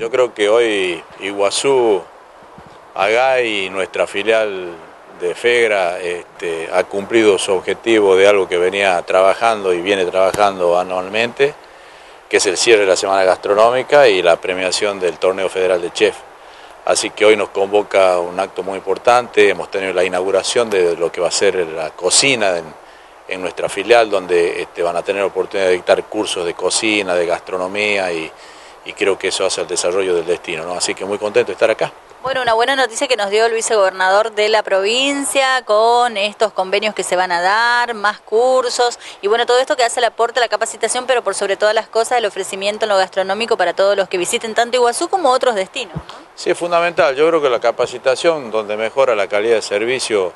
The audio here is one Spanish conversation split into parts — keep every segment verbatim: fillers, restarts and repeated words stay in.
Yo creo que hoy Iguazú, Agay, nuestra filial de FEGRA, este, ha cumplido su objetivo de algo que venía trabajando y viene trabajando anualmente, que es el cierre de la Semana Gastronómica y la premiación del Torneo Federal de Chef. Así que hoy nos convoca un acto muy importante, hemos tenido la inauguración de lo que va a ser la cocina en, en nuestra filial, donde este, van a tener oportunidad de dictar cursos de cocina, de gastronomía y, y creo que eso hace el desarrollo del destino, ¿no? Así que muy contento de estar acá. Bueno, una buena noticia que nos dio el vicegobernador de la provincia con estos convenios que se van a dar, más cursos y bueno, todo esto que hace el aporte a la capacitación, pero por sobre todas las cosas el ofrecimiento en lo gastronómico para todos los que visiten tanto Iguazú como otros destinos, ¿no? Sí, es fundamental. Yo creo que la capacitación donde mejora la calidad de servicio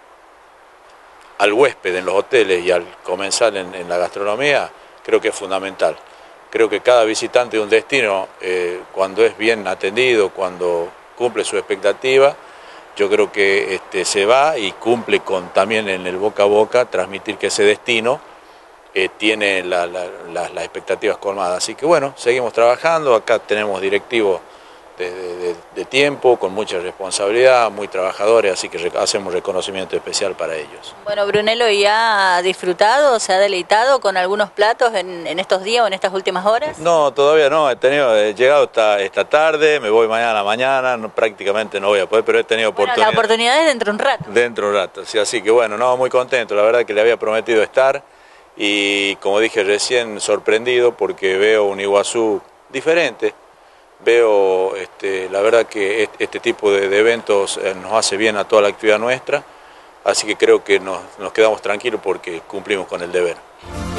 al huésped en los hoteles y al comensal en, en la gastronomía, creo que es fundamental. Creo que cada visitante de un destino, eh, cuando es bien atendido, cuando cumple su expectativa, yo creo que este, se va y cumple con también en el boca a boca transmitir que ese destino eh, tiene la, la, la, las expectativas colmadas. Así que bueno, seguimos trabajando, acá tenemos directivos de, de, de tiempo, con mucha responsabilidad, muy trabajadores, así que hacemos reconocimiento especial para ellos. Bueno, Brunello, ¿y ha disfrutado, se ha deleitado con algunos platos en, en estos días o en estas últimas horas? No, todavía no, he tenido, he llegado esta, esta tarde, me voy mañana a la mañana, no, prácticamente no voy a poder, pero he tenido bueno, oportunidad. La oportunidad es dentro de un rato. Dentro de un rato, sí, así que bueno, no, muy contento, la verdad que le había prometido estar y como dije recién, sorprendido porque veo un Iguazú diferente. Veo, este, la verdad que este tipo de, de eventos eh, nos hace bien a toda la actividad nuestra, así que creo que nos, nos quedamos tranquilos porque cumplimos con el deber.